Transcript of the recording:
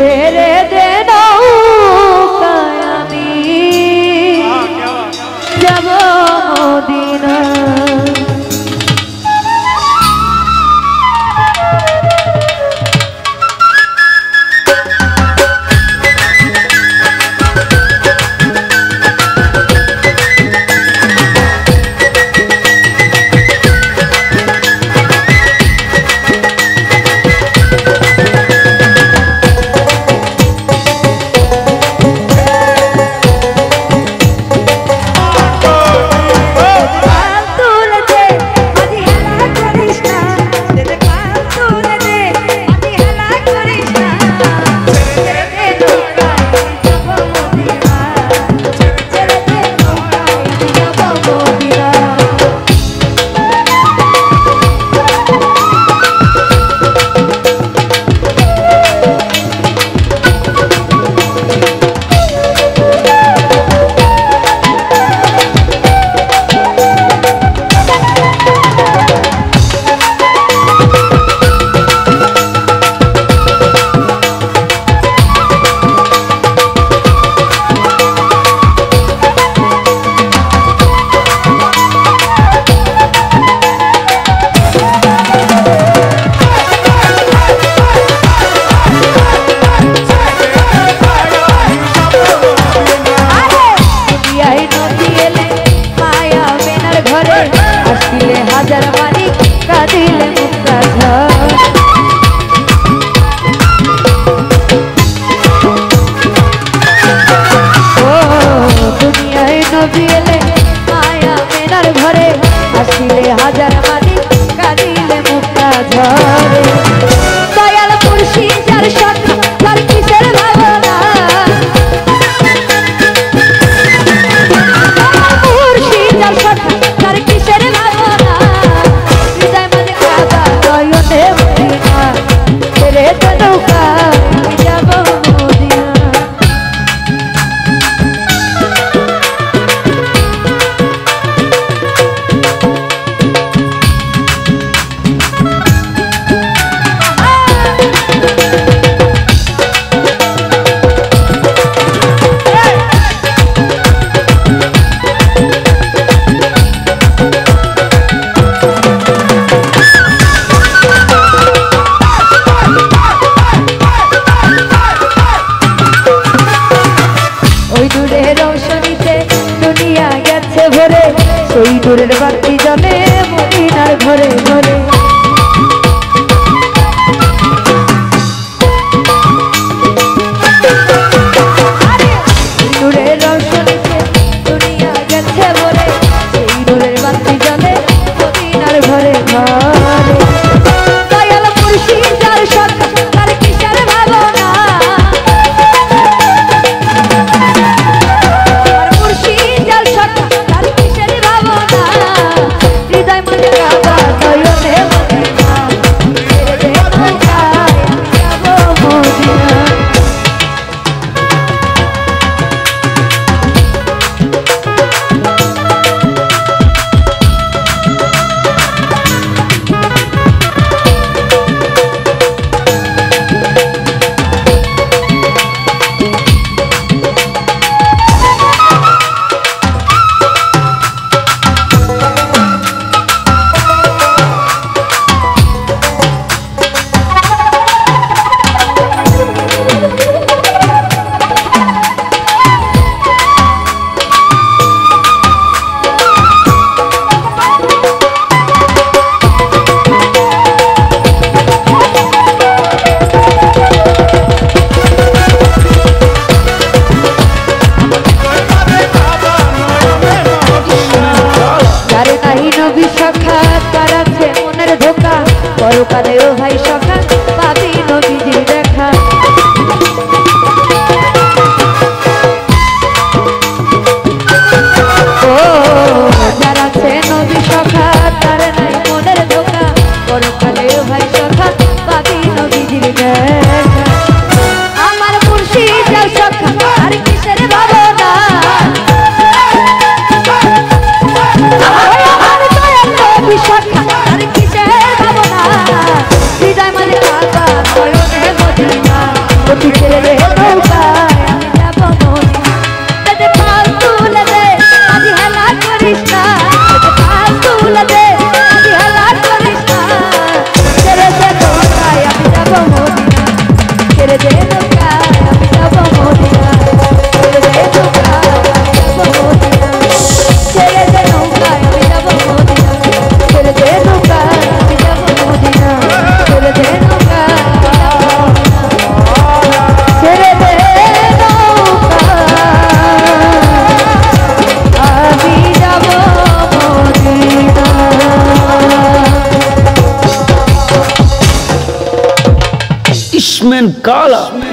ছেড়ে দে নৌকায় আমি যাব মদিনা। সেই দূরের বাতি জ্বলে মদিনার ঘরে ঘরে। দূরের রৌশনীতে দুনিয়া গেছে ভরে, সেই দূরের বাতি জ্বলে মদিনার ঘরে ঘরে। দয়াল মুর্শিদ যার সখা তার কিসের ভাবনা, মুর্শিদ যার সখা তার কিসের ভাবনা। হৃদয় মনে কাবা নয়নে ছেড়ে দে নৌকায় আমি যাব মদিনা দে পাল তুলে দে আজ হেলা করিস না দে পাল তুলে দে আজ হেলা করিস না ছেড়ে দে নৌকায় আমি যাব মদিনা ছেড়ে দে নৌকায় আমি যাব মদিনা ছেড়ে দে নৌকায় আমি যাব মদিনা ছেড়ে দে নৌকায় আমি যাব মদিনা ছেড়ে দে নৌকায় আমি যাব মদিনা ছেড়ে দে নৌকায় ছেড়ে দে আমি যাব মদিনা। इसमें काला